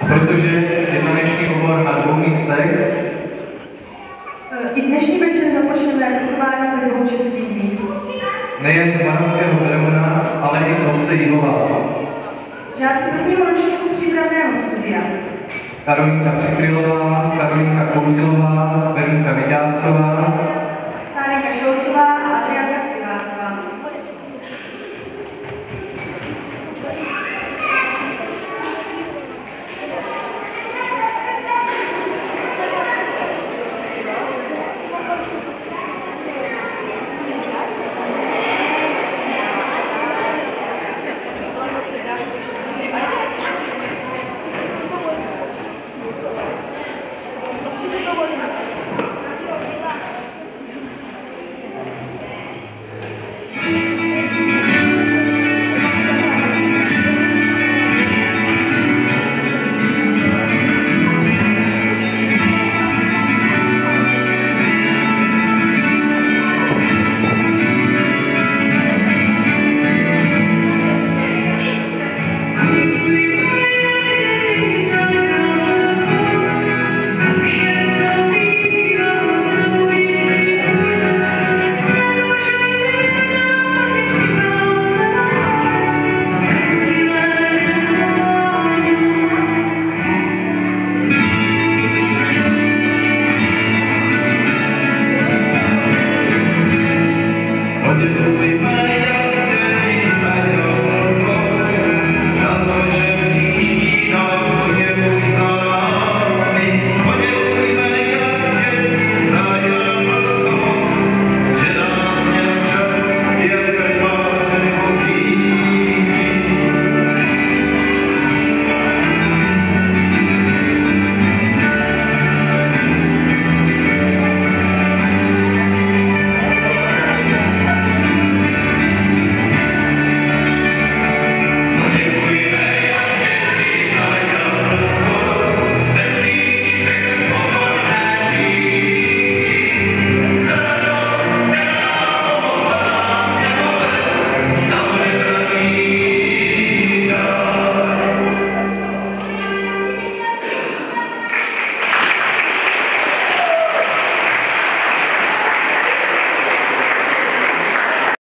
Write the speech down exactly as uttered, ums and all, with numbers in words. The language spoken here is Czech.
protože je to dnešní obor na dvou místech. I dnešní večer započneme putování ze dvou českých míst. Nejen z Moravského Berouna, ale i z obce Jihová. Žáci prvního ročníku přípravného studia. Karolínka Přikrylová, Karolínka Kouřilová, Verunka Vyťázková,